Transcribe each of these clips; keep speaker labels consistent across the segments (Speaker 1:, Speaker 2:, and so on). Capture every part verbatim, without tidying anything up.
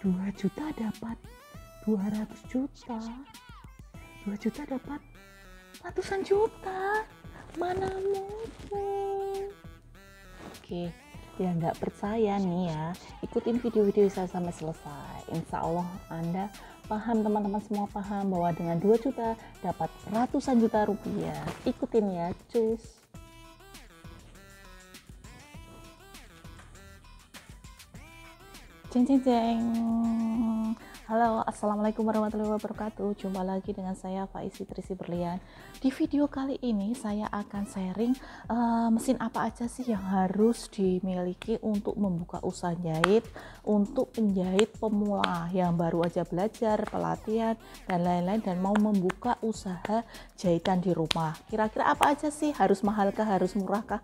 Speaker 1: dua juta dapat dua ratus juta, dua juta dapat ratusan juta, mana mungkin. Oke, ya nggak percaya nih ya, ikutin video-video saya sampai selesai. Insya Allah Anda paham, teman-teman semua paham bahwa dengan dua juta dapat ratusan juta rupiah. Ikutin ya, cus. Jeng jeng jeng. Halo, assalamualaikum warahmatullahi wabarakatuh. Jumpa lagi dengan saya Faizi Trisi Berlian. Di video kali ini saya akan sharing uh, mesin apa aja sih yang harus dimiliki untuk membuka usaha jahit untuk penjahit pemula yang baru aja belajar, pelatihan dan lain-lain, dan mau membuka usaha jahitan di rumah. Kira-kira apa aja sih? Harus mahalkah? Harus murahkah?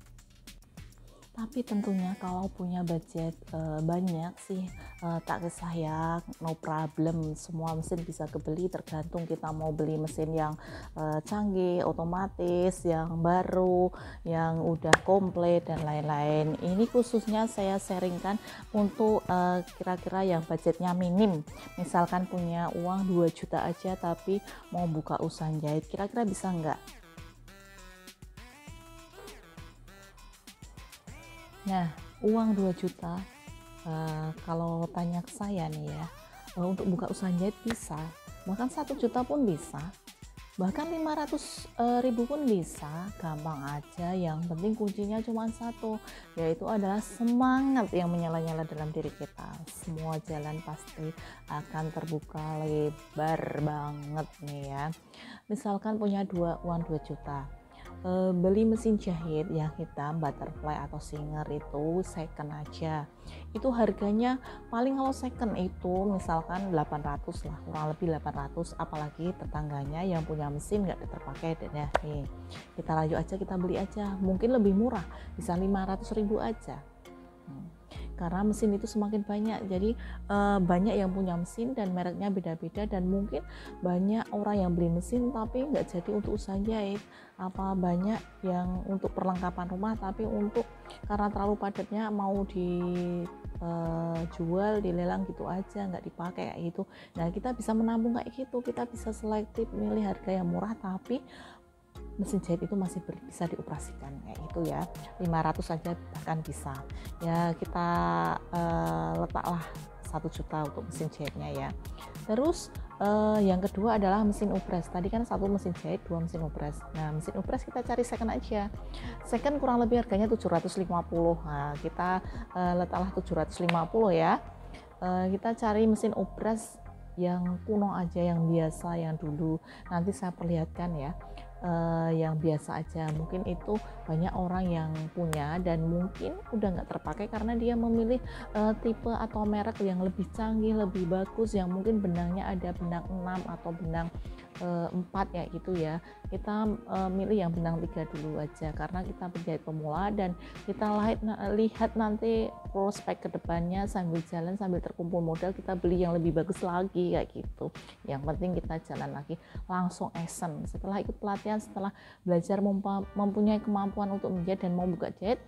Speaker 1: Tapi tentunya kalau punya budget uh, banyak sih uh, tak kisah ya, no problem, semua mesin bisa kebeli, tergantung kita mau beli mesin yang uh, canggih, otomatis, yang baru, yang udah komplit dan lain-lain. Ini khususnya saya sharingkan untuk uh, kira-kira yang budgetnya minim, misalkan punya uang dua juta aja tapi mau buka usaha jahit, kira-kira bisa nggak? Nah, uang dua juta, uh, kalau tanya ke saya nih ya, uh, untuk buka usaha jahit bisa, bahkan satu juta pun bisa, bahkan lima ratus ribu pun bisa, gampang aja. Yang penting kuncinya cuma satu, yaitu adalah semangat yang menyala-nyala dalam diri kita. Semua jalan pasti akan terbuka lebar banget nih ya. Misalkan punya dua uang dua juta, E, beli mesin jahit yang hitam butterfly atau singer itu second aja, itu harganya paling kalau second itu misalkan delapan ratus lah, kurang lebih delapan ratus, apalagi tetangganya yang punya mesin nggak terpakai dan ya nih, kita lanjut aja, kita beli aja, mungkin lebih murah, bisa lima ratus ribu aja. hmm. Karena mesin itu semakin banyak, jadi e, banyak yang punya mesin dan mereknya beda-beda, dan mungkin banyak orang yang beli mesin tapi nggak jadi untuk usaha jahit, apa banyak yang untuk perlengkapan rumah tapi untuk karena terlalu padatnya mau dijual, e, dilelang gitu aja, nggak dipakai kayak gitu. Nah, kita bisa menampung kayak gitu, kita bisa selektif milih harga yang murah tapi mesin jahit itu masih bisa dioperasikan kayak gitu ya, lima ratus saja bahkan bisa ya. Kita uh, letaklah satu juta untuk mesin jahitnya ya. Terus uh, yang kedua adalah mesin upres. Tadi kan satu mesin jahit, dua mesin upres. Nah, mesin upres kita cari second aja, second kurang lebih harganya tujuh ratus lima puluh. Nah, kita uh, letaklah tujuh ratus lima puluh ya. Uh, kita cari mesin upres yang kuno aja, yang biasa, yang dulu, nanti saya perlihatkan ya. Uh, yang biasa aja, mungkin itu banyak orang yang punya dan mungkin udah nggak terpakai karena dia memilih uh, tipe atau merek yang lebih canggih, lebih bagus, yang mungkin benangnya ada benang enam atau benang uh, empat ya gitu ya. Kita uh, milih yang benang tiga dulu aja karena kita penjahit pemula, dan kita lihat, lihat nanti prospek kedepannya sambil jalan, sambil terkumpul modal, kita beli yang lebih bagus lagi kayak gitu. Yang penting kita jalan lagi, langsung action setelah ikut pelatihan, setelah belajar mempunyai kemampuan untuk menjahit dan mau buka jahit.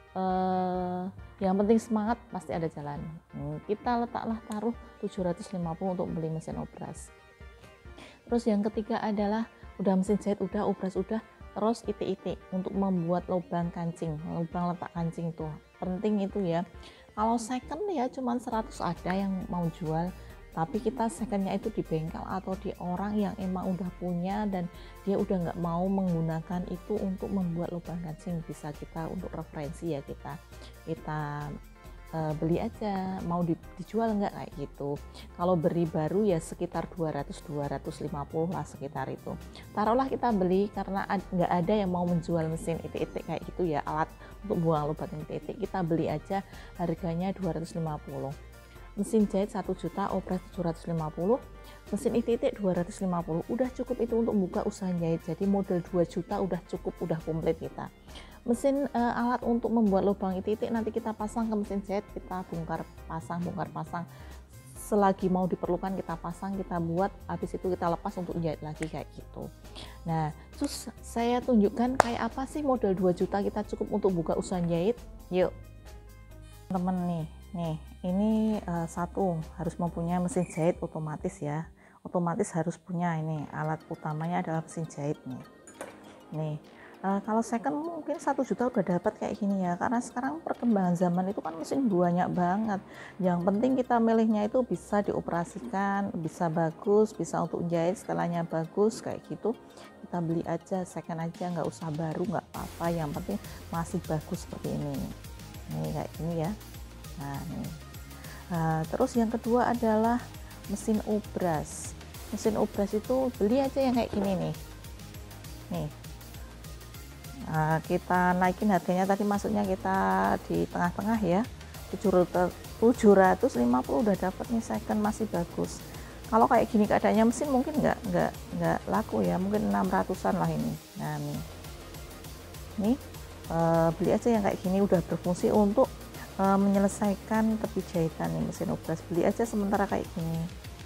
Speaker 1: Uh, yang penting semangat, pasti ada jalan. hmm, kita letaklah taruh tujuh ratus lima puluh untuk beli mesin obras. Terus yang ketiga adalah udah mesin jahit udah, obras udah, terus itik-itik untuk membuat lubang kancing, lubang letak kancing tuh penting itu ya. Kalau second ya cuman seratus ada yang mau jual, tapi kita secondnya itu di bengkel atau di orang yang emang udah punya dan dia udah nggak mau menggunakan itu untuk membuat lubang kancing. Bisa kita untuk referensi ya, kita kita uh, beli aja, mau di, dijual nggak kayak gitu. Kalau beri baru ya sekitar dua ratus sampai dua ratus lima puluh lah, sekitar itu. Taruhlah kita beli karena nggak ada yang mau menjual mesin itik-itik kayak gitu ya, alat untuk buang lubang itik-itik, kita beli aja harganya dua ratus lima puluh. Mesin jahit satu juta, obras tujuh ratus lima puluh, mesin itik-itik dua ratus lima puluh, udah cukup itu untuk buka usaha jahit. Jadi modal dua juta udah cukup, udah komplit kita. Mesin uh, alat untuk membuat lubang itik-itik nanti kita pasang ke mesin jahit, kita bongkar pasang, bongkar pasang. Selagi mau diperlukan kita pasang, kita buat, habis itu kita lepas untuk jahit lagi kayak gitu. Nah, terus saya tunjukkan kayak apa sih modal dua juta kita cukup untuk buka usaha jahit. Yuk temen nih, Nih, ini uh, satu harus mempunyai mesin jahit otomatis ya. Otomatis harus punya ini alat utamanya adalah mesin jahit nih. Nih, uh, kalau second mungkin satu juta udah dapat kayak gini ya. Karena sekarang perkembangan zaman itu kan mesin banyak banget. Yang penting kita milihnya itu bisa dioperasikan, bisa bagus, bisa untuk jahit setelahnya bagus kayak gitu. Kita beli aja second aja, nggak usah baru, nggak apa-apa. Yang penting masih bagus seperti ini. Nih kayak gini ya. Nah, nih. Nah, terus yang kedua adalah mesin obras. Mesin obras itu beli aja yang kayak gini nih. Nih. Nah, kita naikin harganya tadi masuknya kita di tengah-tengah ya. tujuh ratus lima puluh udah dapat nih second masih bagus. Kalau kayak gini keadaannya mesin mungkin nggak nggak nggak laku ya, mungkin enam ratusan lah ini. Nah, nih. Nih, uh, beli aja yang kayak gini udah berfungsi untuk Uh, menyelesaikan tepi jahitan nih mesin obras. Beli aja sementara kayak gini.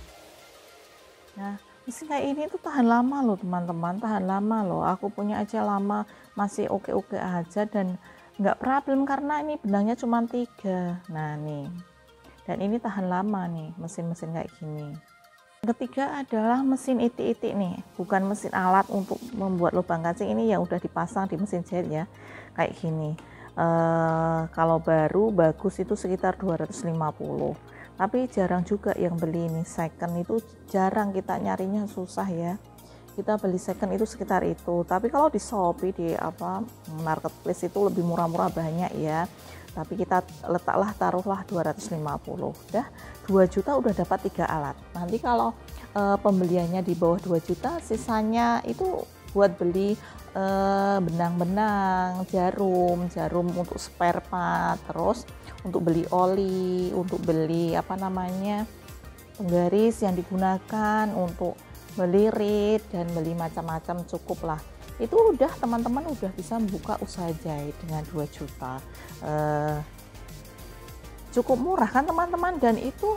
Speaker 1: Nah, mesin kayak ini tuh tahan lama loh teman-teman, tahan lama loh. Aku punya aja lama, masih oke-oke aja dan nggak problem karena ini benangnya cuma tiga. Nah nih, dan ini tahan lama nih mesin-mesin kayak gini. Yang ketiga adalah mesin itik-itik nih, bukan mesin alat untuk membuat lubang kancing. Ini yang udah dipasang di mesin jahit ya, kayak gini. Uh, kalau baru bagus itu sekitar dua ratus lima puluh, tapi jarang juga yang beli ini second, itu jarang, kita nyarinya susah ya. Kita beli second itu sekitar itu, tapi kalau di Shopee di apa marketplace itu lebih murah-murah banyak ya. Tapi kita letaklah taruhlah dua ratus lima puluh, udah dua juta udah dapat tiga alat. Nanti kalau uh, pembeliannya di bawah dua juta, sisanya itu buat beli benang-benang, jarum, jarum untuk spare part, terus untuk beli oli, untuk beli apa namanya penggaris yang digunakan, untuk beli reed dan beli macam-macam, cukup lah. Itu udah teman-teman udah bisa buka usaha jahit dengan dua juta. Uh, cukup murah kan teman-teman, dan itu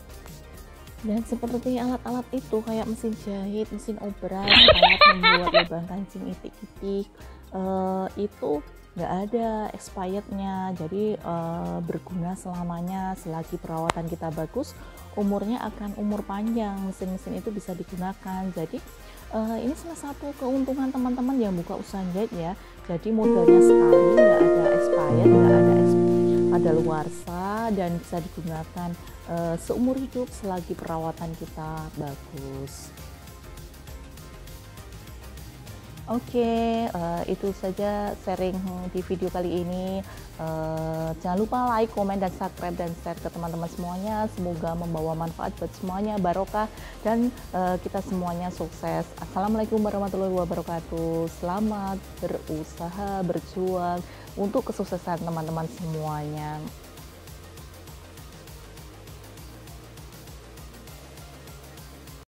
Speaker 1: dan seperti alat-alat itu kayak mesin jahit, mesin obras, alat membuat lubang kancing itik-itik, uh, itu nggak ada expirednya, jadi uh, berguna selamanya selagi perawatan kita bagus, umurnya akan umur panjang, mesin-mesin itu bisa digunakan. Jadi uh, ini salah satu keuntungan teman-teman yang buka usaha jahit ya, jadi modalnya sekali, nggak ada expired, nggak ada kadaluarsa, dan bisa digunakan uh, seumur hidup selagi perawatan kita bagus. Oke, okay, uh, itu saja sharing di video kali ini. Uh, jangan lupa like, komen, dan subscribe, dan share ke teman-teman semuanya. Semoga membawa manfaat buat semuanya, barokah, dan uh, kita semuanya sukses. Assalamualaikum warahmatullahi wabarakatuh. Selamat berusaha, berjuang untuk kesuksesan teman-teman semuanya.